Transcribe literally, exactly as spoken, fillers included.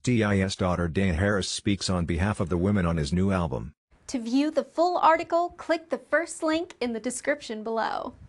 T I s daughter Deyjah Harris speaks on behalf of the women on his new album. To view the full article, click the first link in the description below.